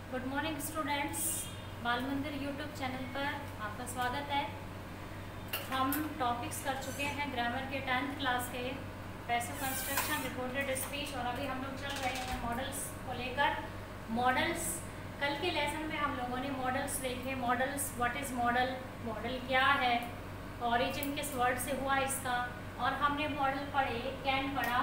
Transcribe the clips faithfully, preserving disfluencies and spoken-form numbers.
Good morning students, बाल मंदिर YouTube channel पर आपका स्वागत है। हम टॉपिक्स कर चुके हैं ग्रामर के टेंथ क्लास के पैसिव कंस्ट्रक्शन, रिपोर्टेड स्पीच, और अभी हम लोग चल रहे हैं मॉडल्स को लेकर। मॉडल्स, कल के लेसन में हम लोगों ने मॉडल्स देखे। Modals, what is modal, modal क्या है, ऑरिजिन किस वर्ड से हुआ इसका, और हमने मॉडल पढ़े, कैन पढ़ा,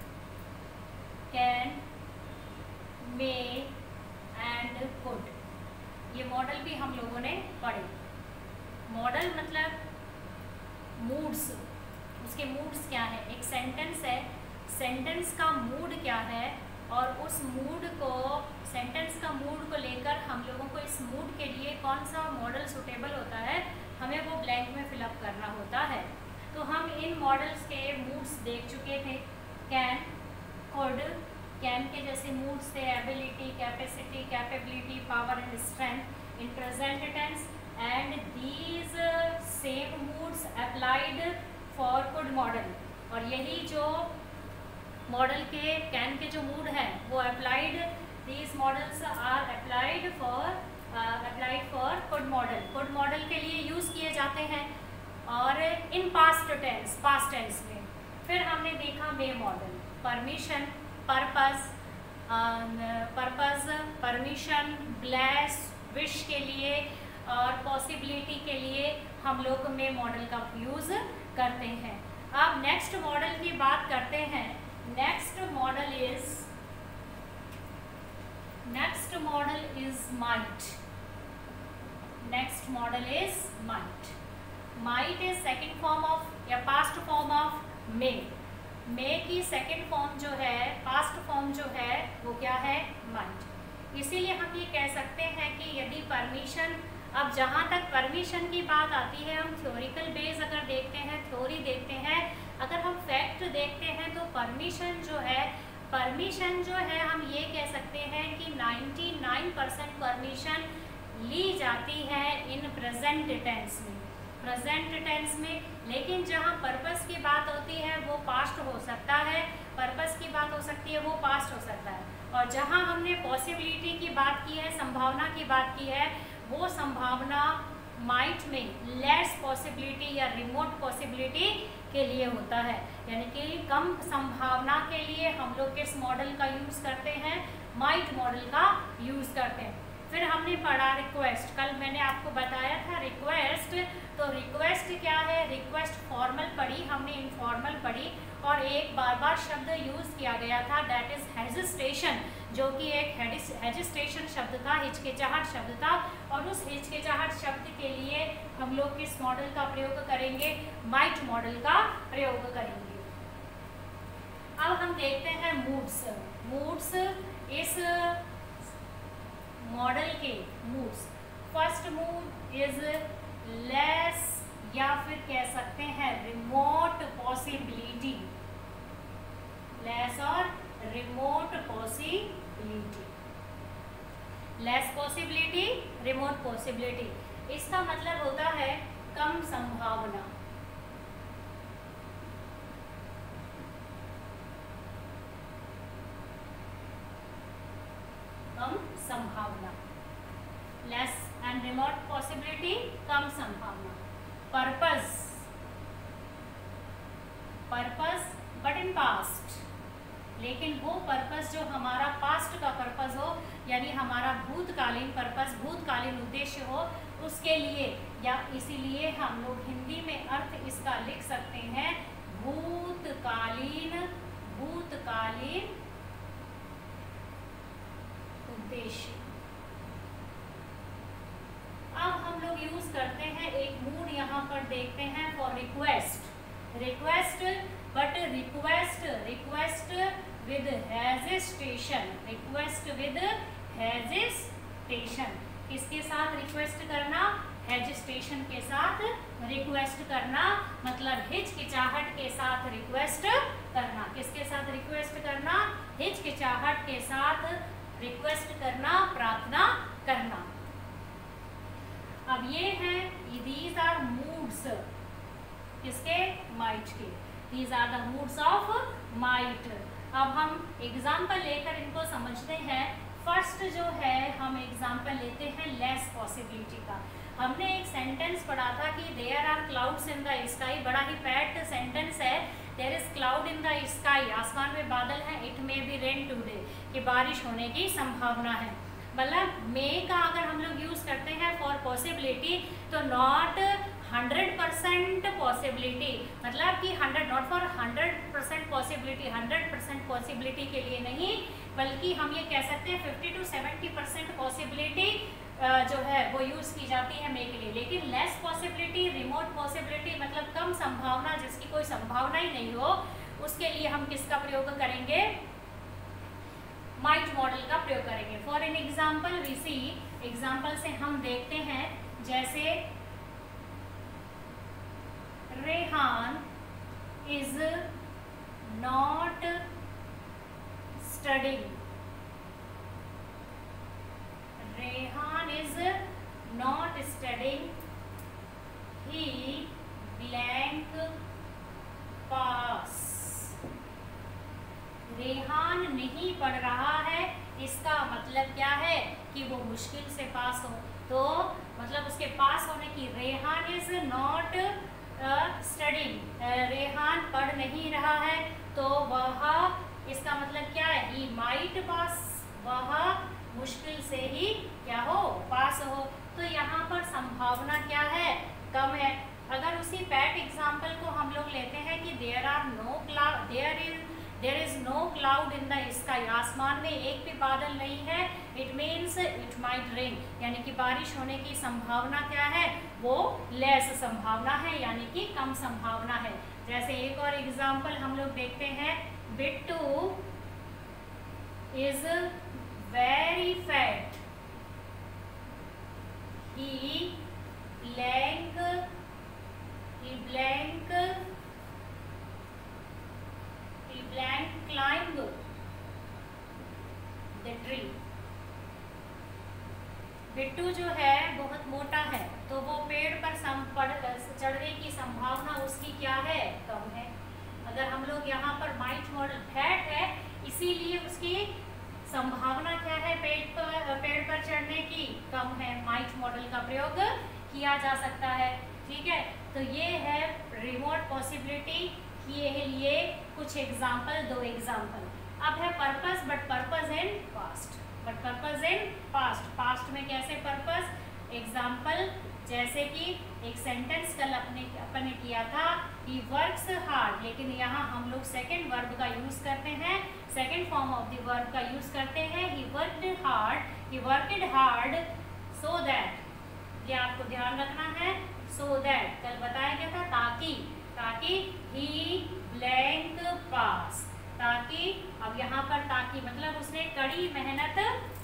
कैन, मे एंड कुड, ये मॉडल भी हम लोगों ने पढ़े। मॉडल मतलब मूड्स, उसके मूड्स क्या है। एक सेंटेंस है, सेंटेंस का मूड क्या है, और उस मूड को, सेंटेंस का मूड को लेकर हम लोगों को इस मूड के लिए कौन सा मॉडल सुटेबल होता है, हमें वो ब्लैंक में फिलअप करना होता है। तो हम इन मॉडल्स के मूड्स देख चुके थे। कैन, कुड, कैन के जैसे मूड्स थे ability, capacity, capability, power and strength in present tense, and these same moods applied for could modal. और यही जो मॉडल के, कैन के जो मूड है वो applied, these modals are applied for applied for could modal, could modal के लिए यूज किए जाते हैं, और in past tense, past tense में। फिर हमने देखा may modal, permission, purpose, purpose, permission, bless, wish के लिए और पॉसिबिलिटी के लिए हम लोग में मॉडल का यूज करते हैं। अब नेक्स्ट मॉडल की बात करते हैं। Next modal is next modal is might. Next modal is might. Might is second form of या past form of may. May की सेकेंड फॉर्म जो है, पास्ट फॉर्म जो है, वो क्या है, माइट। इसीलिए हम ये कह सकते हैं कि यदि परमिशन, अब जहाँ तक परमिशन की बात आती है, हम थ्योरिकल बेस अगर देखते हैं, थ्योरी देखते हैं, अगर हम फैक्ट देखते हैं, तो परमिशन जो है, परमिशन जो है हम ये कह सकते हैं कि निन्यानवे परसेंट परमिशन ली जाती है इन प्रेजेंट टेंस में, प्रेजेंट टेंस में। लेकिन जहाँ पर्पस की बात होती है वो पास्ट हो सकता है, पर्पस की बात हो सकती है वो पास्ट हो सकता है। और जहाँ हमने पॉसिबिलिटी की बात की है, संभावना की बात की है, वो संभावना माइट में लेस पॉसिबिलिटी या रिमोट पॉसिबिलिटी के लिए होता है, यानी कि कम संभावना के लिए हम लोग किस मॉडल का यूज करते हैं, माइट मॉडल का यूज करते हैं। फिर हमने पढ़ा रिक्वेस्ट, कल मैंने आपको बताया था रिक्वेस्ट। तो रिक्वेस्ट क्या है, रिक्वेस्ट फॉर्मल पढ़ी हमने, इनफॉर्मल पढ़ी, और एक बार बार शब्द यूज किया गया था, दैट इज हेजिटेशन, जो कि एक हेजिटेशन शब्द था, हिचकिचाहट शब्द था। और उस हिचकिचाहट शब्द के लिए हम लोग किस मॉडल का प्रयोग करेंगे, माइट मॉडल का प्रयोग करेंगे। अब हम देखते हैं मूड्स। मूड्स, इस मॉडल के moods, first mood is less, या फिर कह सकते हैं रिमोट पॉसिबिलिटी, लेस और remote possibility, less possibility, remote possibility. इसका मतलब होता है कम संभावना, कम संभावना, लेस एंड रिमोट पॉसिबिलिटी, कम संभावना। Purpose, purpose but in past, लेकिन वो पर्पस जो हमारा पास्ट का पर्पस हो, यानी हमारा भूतकालीन पर्पस, भूतकालीन उद्देश्य हो, उसके लिए, या इसीलिए हम लोग हिंदी में अर्थ इसका लिख सकते हैं भूतकालीन, भूतकालीन उद्देश्य। अब हम लोग यूज करते हैं एक मूड, यहाँ पर देखते हैं for request, request but request, request with hesitation, request with hesitation. किसके साथ रिक्वेस्ट करना, हेजिटेशन के साथ रिक्वेस्ट करना, मतलब हिचकिचाहट के साथ रिक्वेस्ट करना। किसके साथ रिक्वेस्ट करना, हिचकिचाहट के साथ रिक्वेस्ट करना, प्रार्थना करना। अब ये हैं, दीज आर मूड्स किसके, माइट के, these are the moods of might. अब हम एग्जाम्पल लेकर इनको समझते हैं। फर्स्ट फर्स्ट जो है हम एग्जांपल लेते हैं लेस पॉसिबिलिटी का। हमने एक सेंटेंस पढ़ा था कि there are clouds in the sky, बड़ा ही पैट सेंटेंस है। There is cloud in the sky, आसमान में बादल है। It may be rain today, कि बारिश होने की संभावना है। मतलब मे का अगर हम लोग यूज करते हैं फॉर पॉसिबिलिटी तो नॉट हंड्रेड परसेंट पॉसिबिलिटी, मतलब कि hundred not for hundred percent possibility, hundred percent possibility के लिए नहीं, बल्कि हम ये कह सकते हैं fifty to seventy percent possibility जो है वो यूज की जाती है मे के लिए। लेकिन लेस पॉसिबिलिटी, रिमोट पॉसिबिलिटी, मतलब कम संभावना, जिसकी कोई संभावना ही नहीं हो, उसके लिए हम किसका प्रयोग करेंगे? माइट मॉडल का प्रयोग करेंगे। For an example we see, example से हम देखते हैं, जैसे Rehan is not studying, Rehan is not studying, he blank pass. Rehan नहीं पढ़ रहा है, इसका मतलब क्या है कि वो मुश्किल से पास हो। तो मतलब उसके पास होने की, Rehan is not studying, Rehan पढ़ नहीं रहा है, तो वह, इसका मतलब क्या है? ही माइट पास, वह मुश्किल से ही क्या हो? पास हो। तो यहाँ पर संभावना क्या है? कम है। अगर उसी पैट एग्जाम्पल को हम लोग लेते हैं कि there are no cloud, there is there is no cloud in the sky, आसमान में एक भी बादल नहीं है। It means it might rain, यानी कि बारिश होने की संभावना क्या है? वो लेस संभावना है, यानी कि कम संभावना है। जैसे एक और एग्जाम्पल हम लोग देखते हैं, Bittu is very fat, he blank he blank he blank climb the tree। Bittu जो है बहुत मोटा है, तो वो पेड़ पर चढ़ने की संभावना उसकी क्या है? कम है। अगर हम लोग यहाँ पर माइट मॉडल, फैट है इसीलिए उसकी संभावना क्या है? पेड़ पर पेड़ पर चढ़ने की कम है। माइट मॉडल का प्रयोग किया जा सकता है। ठीक है, तो ये है रिमोट पॉसिबिलिटी के लिए कुछ एग्जाम्पल, दो एग्जाम्पल। अब है purpose, but purpose in past, but purpose in past, past में कैसे पर्पस? एग्जाम्पल जैसे कि एक सेंटेंस कल अपने अपन ने किया था, ही वर्क्स हार्ड, लेकिन यहाँ हम लोग सेकेंड वर्ब का यूज करते हैं, second form of the verb का यूज करते हैं। He worked hard, he worked hard so that, ये आपको ध्यान रखना है। सो दैट कल बताया गया था, ताकि, ताकि ही ब्लैंक पास, ताकि, अब यहाँ पर ताकि मतलब उसने कड़ी मेहनत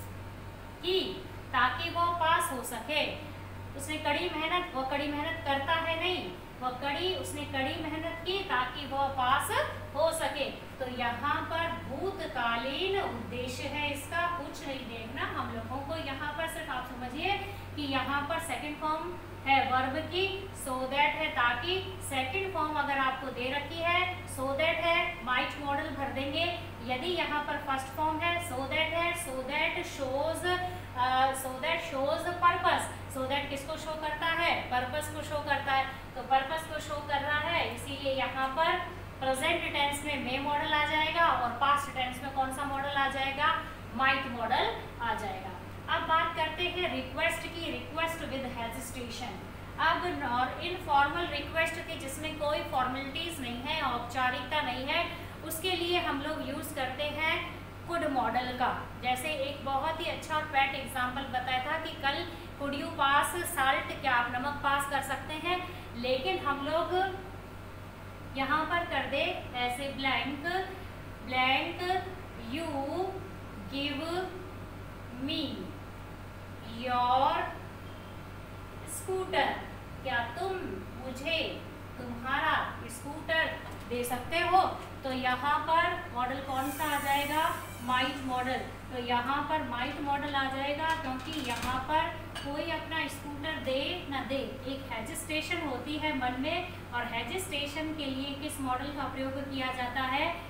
की ताकि वो पास हो सके। उसने कड़ी मेहनत, वो कड़ी मेहनत करता है नहीं, वो कड़ी, उसने कड़ी मेहनत की ताकि वो पास हो सके। तो यहाँ पर भूतकालीन उद्देश्य है इसका, कुछ नहीं देखना हम लोगों को। यहाँ पर सिर्फ आप समझिए कि यहाँ पर सेकंड फॉर्म है वर्ब की, सो so दैट है ताकि, सेकंड फॉर्म अगर आपको दे रखी है सो so दैट है, माइट मॉडल भर देंगे। यदि यहाँ पर फर्स्ट फॉर्म है सो so दैट है, so that shows, so that shows purpose, so that किसको शो करता है? पर्पस को शो करता है। तो पर्पस को शो कर रहा है, इसीलिए यहाँ पर प्रेजेंट टेंस में मे मॉडल आ जाएगा और पास्ट टेंस में कौन सा मॉडल आ जाएगा? माइट मॉडल आ जाएगा। अब बात करते हैं रिक्वेस्ट की, रिक्वेस्ट विद हेजिटेशन। अब और इनफॉर्मल रिक्वेस्ट की, जिसमें कोई फॉर्मेलिटीज नहीं है, औपचारिकता नहीं है, उसके लिए हम लोग यूज करते हैं कुड मॉडल का। जैसे एक बहुत ही अच्छा और पैट एग्जांपल बताया था कि कल कुड यू पास साल्ट, क्या आप नमक पास कर सकते हैं? लेकिन हम लोग यहाँ पर कर दे ऐसे, blank blank you give me your scooter, क्या तुम मुझे तुम्हारा स्कूटर दे सकते हो? तो यहाँ पर मॉडल कौन सा आ जाएगा? Might modal. तो यहाँ पर माइट मॉडल आ जाएगा, क्योंकि यहाँ पर कोई अपना स्कूटर दे न दे, एक हेजिटेशन होती है मन में, और हेजिटेशन के लिए किस मॉडल का प्रयोग किया जाता है?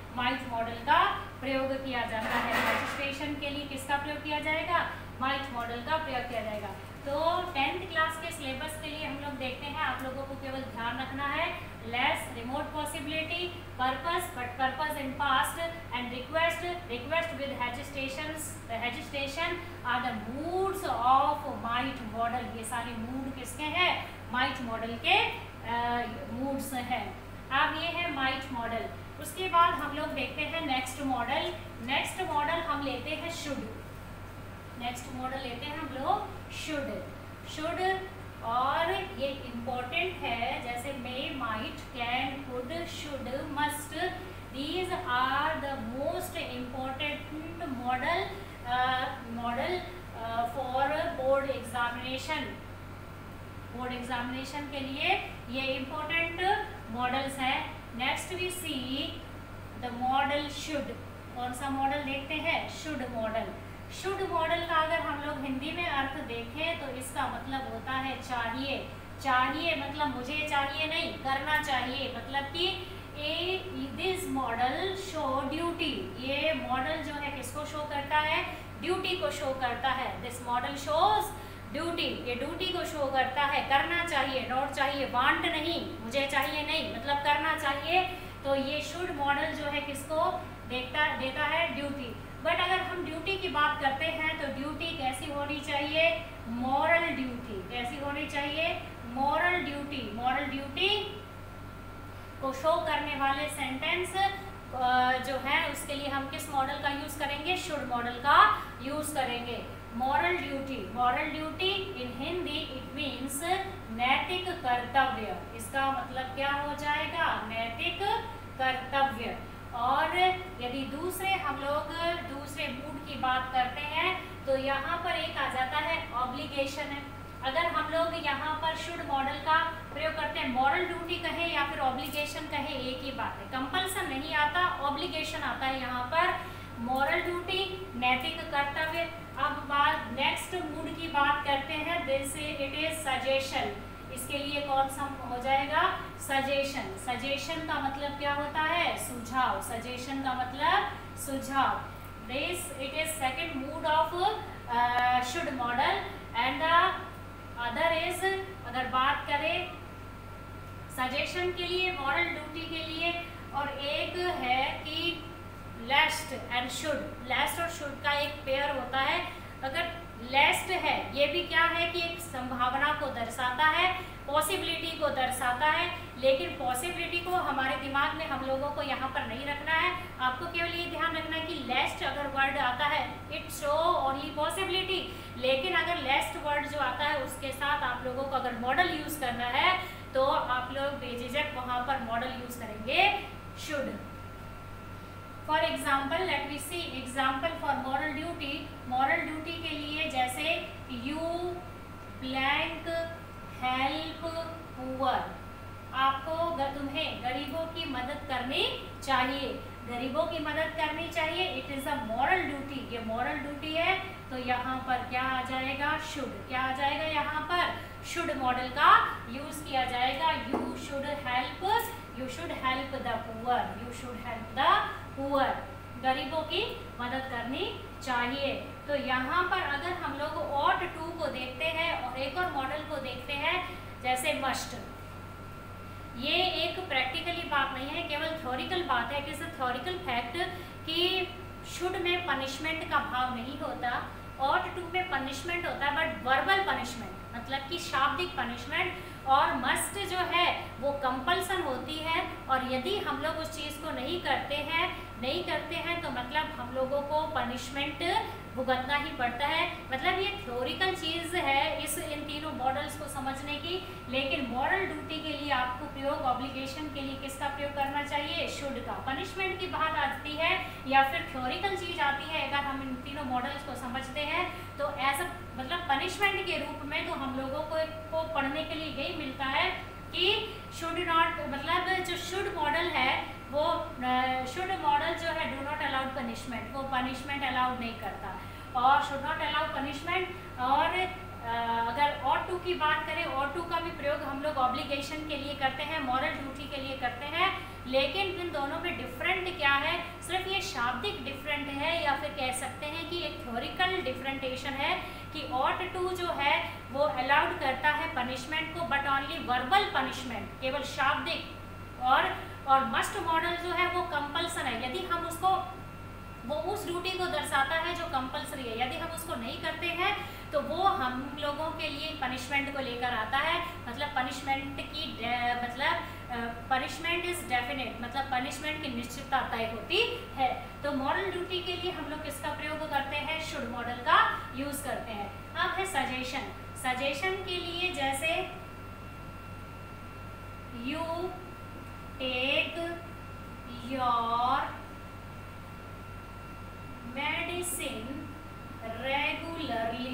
माइट मॉडल का प्रयोग किया जाता है। रजिस्ट्रेशन के लिए किसका प्रयोग किया जाएगा? माइट मॉडल का प्रयोग किया जाएगा। तो टेंथ क्लास के सिलेबस के लिए हम लोग देखते हैं, आप लोगों को केवल ध्यान रखना है less, remote possibility, purpose but purpose in past and request, request with hesitations, hesitation are the moods of might modal. ये सारे मूड किसके हैं? माइट मॉडल के मूड्स हैं। अब ये है माइट मॉडल। उसके बाद हम लोग देखते हैं नेक्स्ट मॉडल। नेक्स्ट मॉडल हम लेते हैं शुड। नेक्स्ट मॉडल लेते हैं हम लोग शुड। शुड और ये इम्पोर्टेंट है, जैसे may, might, can, could, should, must, these are the most important modal modal for board examination. Board examination के लिए ये इम्पोर्टेंट मॉडल्स हैं। Next we see the modal should. कौन सा मॉडल देखते हैं? Should model. शुड मॉडल का अगर हम लोग हिंदी में अर्थ देखें तो इसका मतलब होता है चाहिए। चाहिए मतलब मुझे चाहिए नहीं, करना चाहिए। मतलब कि a this modal show duty. ये मॉडल जो है किसको शो करता है? ड्यूटी को शो करता है। This modal shows duty. ये ड्यूटी को शो करता है, करना चाहिए, नॉट चाहिए, वांट नहीं, मुझे चाहिए नहीं, मतलब करना चाहिए। तो ये शुड मॉडल जो है किसको देखता देता है? ड्यूटी। बट अगर हम ड्यूटी की बात करते हैं तो ड्यूटी कैसी होनी चाहिए? Moral duty. कैसी होनी चाहिए? Moral duty. मॉरल ड्यूटी को शो करने वाले सेंटेंस जो है उसके लिए हम किस मॉडल का यूज करेंगे? शुड मॉडल का यूज करेंगे। Moral duty. Moral duty in Hindi it means नैतिक कर्तव्य। इसका मतलब क्या हो जाएगा? नैतिक कर्तव्य। और यदि दूसरे हम लोग दूसरे मूड की बात करते हैं तो यहाँ पर एक आ जाता है ऑब्लिगेशन है। अगर हम लोग यहाँ पर शुड मॉडल का प्रयोग करते हैं, मॉरल ड्यूटी कहे या फिर ऑब्लिगेशन कहे, एक ही बात है। कंपल्सन नहीं आता, ऑब्लिगेशन आता है यहाँ पर। मॉरल ड्यूटी नैतिक कर्तव्य। अब बात नेक्स्ट मूड की बात करते हैं, दिस इट इज सजेशन। इसके लिए कौन सा हो जाएगा? सजेशन। सजेशन का मतलब क्या होता है? सुझाव। सजेशन का मतलब सुझाव। This it is second mood of should modal and the other is, अगर बात करें सजेशन के लिए, मॉरल ड्यूटी के लिए, और एक है कि लेस्ट एंड शुड। लेस्ट और शुड का एक पेयर होता है। अगर लेस्ट है, ये भी क्या है कि एक संभावना को दर्शाता है, पॉसिबिलिटी को दर्शाता है, लेकिन पॉसिबिलिटी को हमारे दिमाग में हम लोगों को यहाँ पर नहीं रखना है। आपको केवल ये ध्यान रखना है कि लेस्ट अगर वर्ड आता है इट शो ओनली पॉसिबिलिटी, लेकिन अगर लेस्ट वर्ड जो आता है उसके साथ आप लोगों को अगर मॉडल यूज करना है तो आप लोग बेझिझक वहाँ पर मॉडल यूज करेंगे should. For example let we see example for moral duty. Moral duty के लिए जैसे यू ब्लैंक हेल्प पुअर। आपको तुम्हें गरीबों की मदद करनी चाहिए। गरीबों की मदद करनी चाहिए, it is a moral duty. ये मॉरल ड्यूटी है तो यहाँ पर क्या आ जाएगा? शुड। क्या आ जाएगा यहाँ पर? शुड मॉडल का यूज किया जाएगा। You should help, you should help the poor, you should help the poor. गरीबों की मदद करनी चाहिए। तो यहाँ पर अगर हम लोग ऑट टू को देखते हैं और एक और मॉडल को देखते हैं जैसे मस्ट। ये एक प्रैक्टिकली बात नहीं है, केवल थ्योरिकल बात है। किस थ्योरिकल फैक्ट कि शुड में पनिशमेंट का भाव नहीं होता, ऑट टू में पनिशमेंट होता है बट वर्बल पनिशमेंट, मतलब कि शाब्दिक पनिशमेंट। और मस्ट जो है वो कंपल्सन होती है, और यदि हम लोग उस चीज़ को नहीं करते हैं नहीं करते हैं तो मतलब हम लोगों को पनिशमेंट भुगतना ही पड़ता है। मतलब ये थ्योरिकल चीज़ है इस इन तीनों मॉडल्स को समझने की। लेकिन मॉरल ड्यूटी के लिए आपको प्रयोग, ऑब्लिगेशन के लिए किसका प्रयोग करना चाहिए? शुड का। पनिशमेंट की बात आती है या फिर थ्योरिकल चीज़ आती है, अगर हम इन तीनों मॉडल्स को समझते हैं तो ऐसा मतलब पनिशमेंट के रूप में तो हम लोगों को को पढ़ने के लिए यही मिलता है कि शुड नॉट, मतलब जो शुड मॉडल है वो शुड मॉडल जो है डू नॉट अलाउड पनिशमेंट, वो पनिशमेंट अलाउड नहीं करता। और शुड नॉट अलाउ पनिशमेंट। और uh, अगर ऑट टू की बात करें, ऑट टू का भी प्रयोग हम लोग ऑब्लिगेशन के लिए करते हैं, मॉरल ड्यूटी के लिए करते हैं। लेकिन इन दोनों में डिफरेंट क्या है, सिर्फ ये शाब्दिक डिफरेंट है या फिर कह सकते हैं कि एक थ्योरिकल डिफरेंटेशन है कि ऑट टू जो है वो अलाउड करता है पनिशमेंट को, बट ओनली वर्बल पनिशमेंट, केवल शाब्दिक, और और मस्ट मॉडल जो है वो कंपल्सन है, यदि हम उसको, वो उस ड्यूटी को दर्शाता है जो कंपल्सरी है, यदि हम उसको नहीं करते हैं तो वो हम लोगों के लिए पनिशमेंट को लेकर आता है, मतलब पनिशमेंट की मतलब पनिशमेंट इज डेफिनेट, मतलब पनिशमेंट की निश्चितता तय होती है। तो मॉरल ड्यूटी के लिए हम लोग किसका प्रयोग करते हैं, शुड मॉडल का यूज करते हैं। अब है सजेशन। सजेशन के लिए जैसे you take your medicine regularly,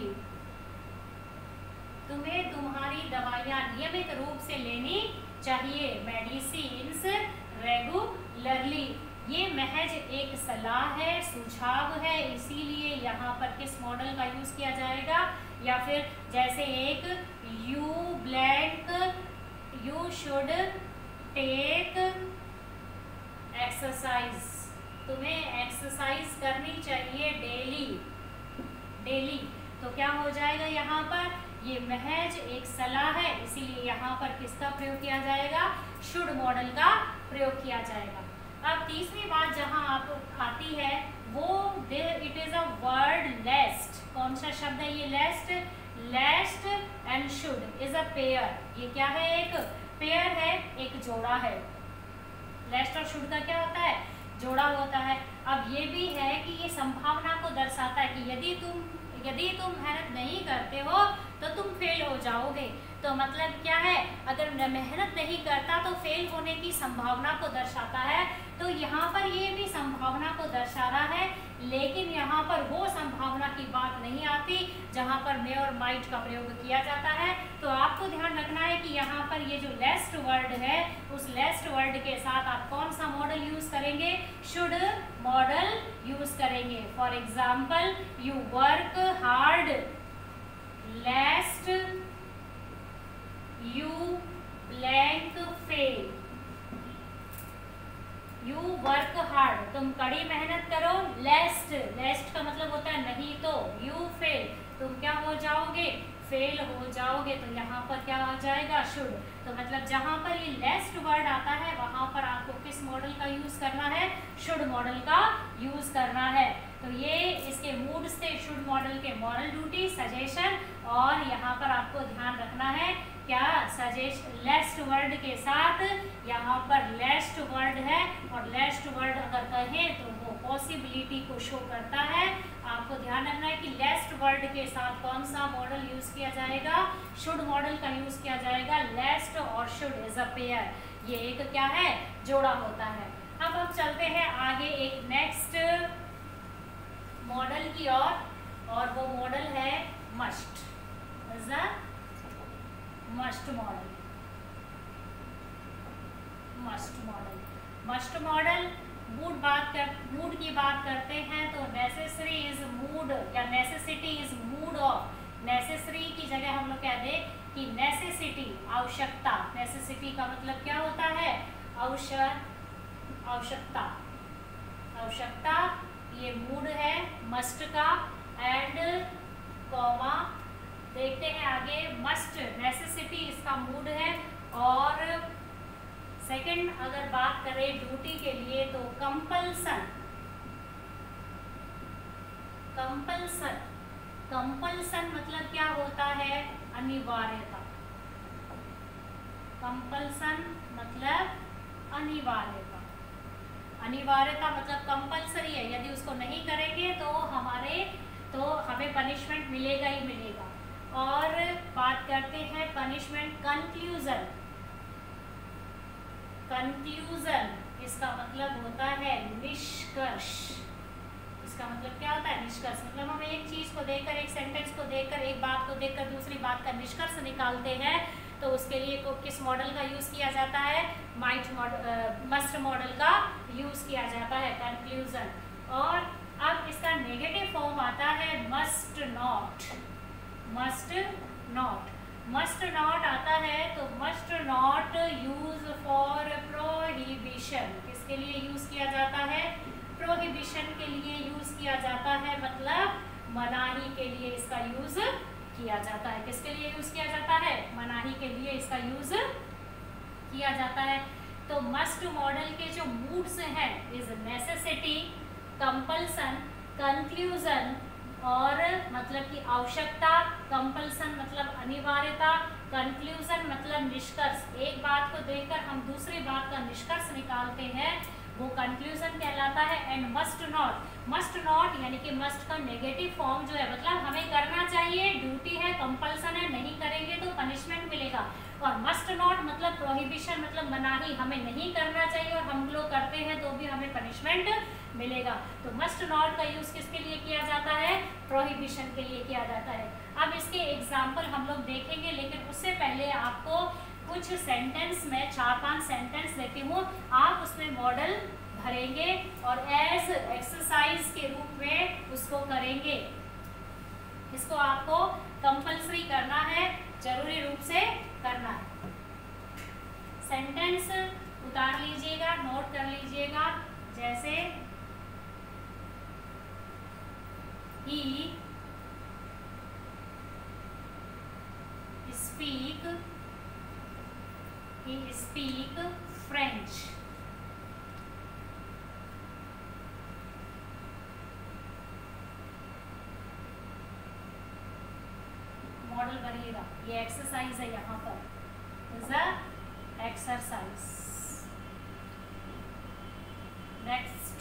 तुम्हें तुम्हारी दवाइयाँ नियमित रूप से लेनी चाहिए, मेडिसिन्स रेगुलरली। ये महज एक सलाह है, सुझाव है, इसीलिए यहाँ पर किस मॉडल का यूज किया जाएगा, या फिर जैसे एक you blank you should take exercise, तुम्हें एक्सरसाइज करनी चाहिए डेली डेली। तो क्या हो जाएगा यहाँ पर, ये महज एक सलाह है, इसीलिए यहाँ पर किसका प्रयोग किया जाएगा, शुड मॉडल का प्रयोग किया जाएगा। अब तीसरी बात जहाँ आप आती है वो it is a word lest. कौन सा शब्द है ये lest, lest and should is a pair. ये क्या है, एक पेयर है, एक जोड़ा है। लेस्ट और शुड का क्या होता है, जोड़ा होता है। अब ये भी है कि ये संभावना को दर्शाता है कि यदि तुम यदि तुम मेहनत नहीं करते हो तो तुम फेल हो जाओगे। तो मतलब क्या है, अगर मेहनत नहीं करता तो फेल होने की संभावना को दर्शाता है। तो यहाँ पर ये भी संभावना को दर्शा रहा है, लेकिन यहाँ पर वो संभावना की बात नहीं आती जहाँ पर मे और माइट का प्रयोग किया जाता है। तो आपको ध्यान रखना है कि यहाँ पर ये जो लेस्ट वर्ड है, उस लेस्ट वर्ड के साथ आप कौन सा मॉडल यूज करेंगे, शुड मॉडल यूज करेंगे। For example, you work hard lest you blank fail. You work hard, तुम कड़ी मेहनत करो, लेस्ट लेस्ट का मतलब होता है नहीं तो, यू फेल, तुम क्या हो जाओगे, फेल हो जाओगे। तो यहाँ पर क्या आ जाएगा, शुड। तो मतलब जहाँ पर ये लेस्ट वर्ड आता है वहाँ पर आपको किस मॉडल का यूज करना है, शुड मॉडल का यूज करना है। तो ये इसके मूड से शुड मॉडल के मॉरल ड्यूटी, सजेशन, और यहाँ पर आपको ध्यान रखना है क्या, सजेस्ट लेस्ट वर्ड के साथ यहाँ पर लेस्ट वर्ड है, और लेस्ट वर्ड अगर कहें तो वो पॉसिबिलिटी को शो करता है। आपको ध्यान रखना है कि लेस्ट वर्ड के साथ कौन सा मॉडल यूज किया जाएगा, शुड मॉडल का यूज किया जाएगा। लेस्ट और शुड इज अ पेयर, ये एक क्या है, जोड़ा होता है। अब हम चलते हैं आगे एक नेक्स्ट मॉडल की ओर, और, और वो मॉडल है must. Is a must modal. Must modal must modal mood बात कर मूड की बात करते हैं तो नेसेसरी इज मूड, या necessity is mood of. Necessary की जगह हम लोग कह दें कि नेसेसिटी, आवश्यकता। नेसेसिटी का मतलब क्या होता है, आवश्यक आवश्यकता आवश्यकता ये मूड है मस्ट का, एंड कॉमा देखते हैं आगे, मस्ट नेसेसिटी इसका मूड है। और सेकंड अगर बात करें ड्यूटी के लिए तो कंपल्सन। कंपल्सन कंपल्सन मतलब क्या होता है, अनिवार्यता। कंपल्सन मतलब अनिवार्यता। अनिवार्यता मतलब कंपल्सरी है, यदि उसको नहीं करेंगे तो हमारे तो हमें पनिशमेंट मिलेगा ही मिलेगा। और बात करते हैं पनिशमेंट कंक्लूजन। कंक्लूजन इसका मतलब होता है निष्कर्ष। इसका मतलब क्या होता है, निष्कर्ष। मतलब हम एक चीज को देखकर, एक सेंटेंस को देखकर, एक बात को देखकर दूसरी बात का निष्कर्ष निकालते हैं, तो उसके लिए को किस मॉडल का यूज किया जाता है, माइट मॉडल, मस्ट मॉडल का यूज किया जाता है, कंक्लूजन। और अब इसका नेगेटिव फॉर्म आता है must not. Must not must not आता है तो must not use for prohibition, किसके लिए यूज किया जाता है? प्रोहिबिशन के लिए यूज किया जाता है, मतलब मनाही के लिए इसका यूज किया जाता है। किसके लिए यूज किया जाता है? मनाही के लिए इसका यूज किया जाता है। तो मस्ट मॉडल के जो मूड्स हैं इज नेसेसिटी, कंपल्सन, कंक्लूजन और मतलब कि आवश्यकता, कंपल्सन मतलब अनिवार्यता, कंक्लूजन मतलब निष्कर्ष। एक बात को देखकर हम दूसरी बात का निष्कर्ष निकालते हैं, वो कंक्लूजन कहलाता है। And must not, must not यानी कि मस्ट का नेगेटिव फॉर्म जो है मतलब हमें करना चाहिए, ड्यूटी है, कंपल्सन है, नहीं करेंगे तो पनिशमेंट मिलेगा। और मस्ट नॉट मतलब प्रोहिबिशन मतलब मनाही, हमें नहीं करना चाहिए और हम लोग करते हैं तो भी हमें पनिशमेंट मिलेगा। तो मस्ट नॉट का यूज किसके लिए किया जाता है? प्रोहिबिशन के लिए किया जाता है। अब इसके एग्जाम्पल हम लोग देखेंगे, लेकिन उससे पहले आपको कुछ सेंटेंस में चार पांच सेंटेंस देती हूँ, आप उसमें मॉडल भरेंगे और एज एक्सरसाइज के रूप में उसको करेंगे। इसको आपको कंपल्सरी करना है, जरूरी रूप से करना है। सेंटेंस उतार लीजिएगा, नोट कर लीजिएगा, जैसे he speak he speak French. Modal भरिएगा, ये एक्सरसाइज है, यहाँ पर is a exercise. Next,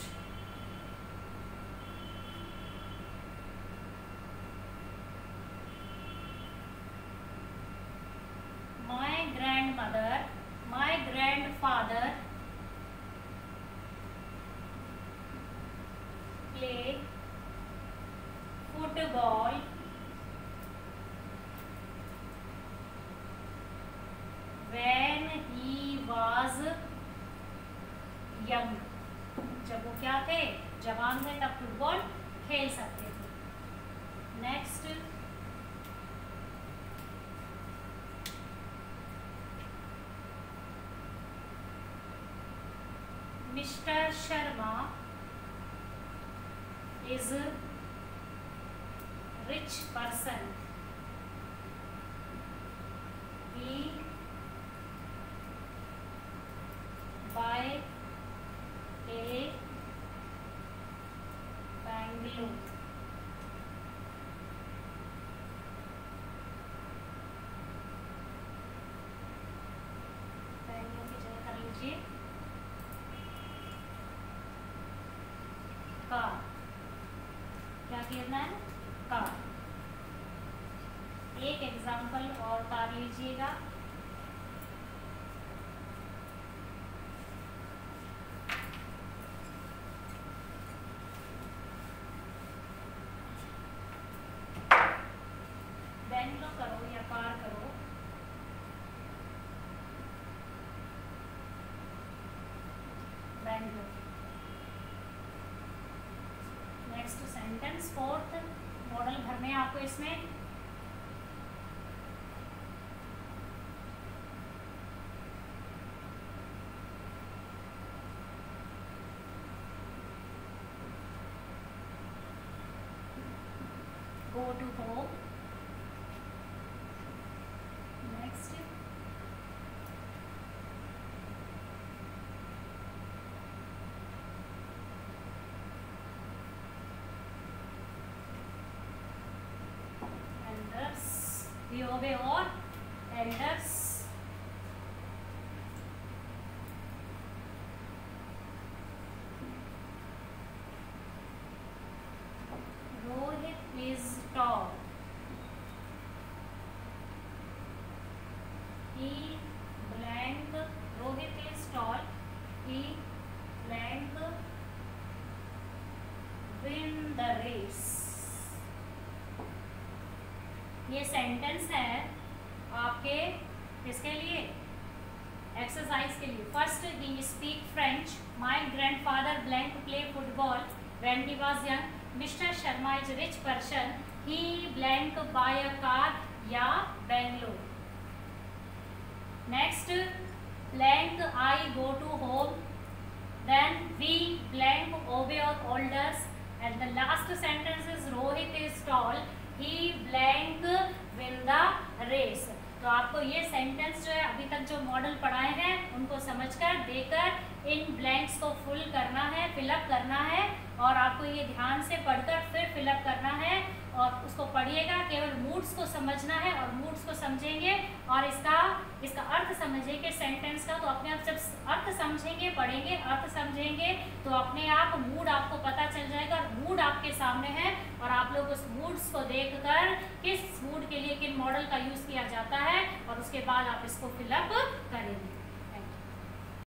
my grandmother, my grandfather play football when he was young। जब वो क्या थे? जवान थे, तब फुटबॉल खेल सकते थे। Next, Mister Sharma is a rich person. He buy a bungalow. Bungalow की जगह कर लीजिए कार। क्या कहना है? कार। एक एग्जाम्पल और उतार लीजिएगा, बैंगलो करो या कार करो। Bangalore. Next sentence, fourth modal भरने आपको इसमें। go to home। Next, we obey our elders। Rohit is tall। He blank, Rohit is tall, he blank win the race। ये सेंटेंस है आपके किसके लिए? एक्सरसाइज के लिए। First, he speak French. My grandfather blank play football when he was young. Mister Sharma is rich person. He blank buy a car या Bangalore. Next blank I go to home, then we blank obey our olders, and the last sentence is Rohit is tall, he blank win the race. तो आपको ये sentence जो है अभी तक जो model पढ़ाए हैं उनको समझकर देकर इन ब्लैंक्स को फुल करना है, फिलअप करना है, और आपको ये ध्यान से पढ़कर फिर फिलअप करना है और उसको पढ़िएगा। केवल मूड्स को समझना है और मूड्स को समझेंगे और इसका इसका अर्थ समझेंगे सेंटेंस का। तो अपने आप जब अर्थ समझेंगे, पढ़ेंगे, अर्थ समझेंगे, तो अपने आप मूड आपको पता चल जाएगा और मूड आपके सामने है और आप लोग उस मूड्स को देखकर किस मूड के लिए किन मॉडल का यूज किया जाता है और उसके बाद आप इसको फिलअप करेंगे।